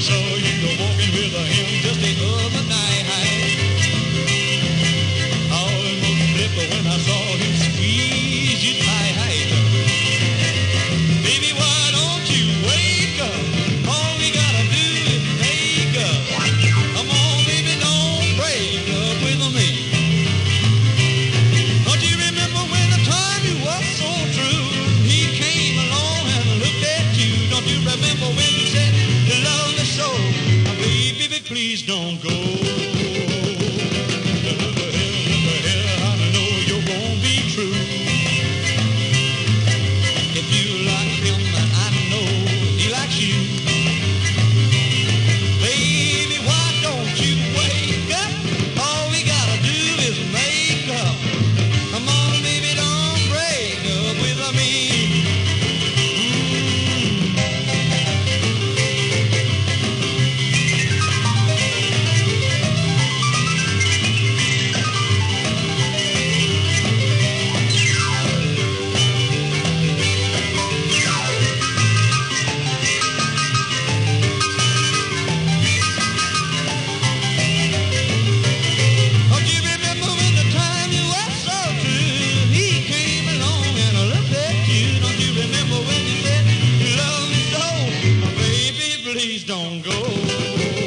saw you walking with him just the other night. I almost flipped when I saw him squeeze you tight. Baby, why don't you wake up? All we gotta do is make up. Come on, baby, don't break up with me. Don't you remember when the time you was so true? He came along and looked at you. Don't you remember when you said you love me so? Now, baby, please don't go. Please don't go.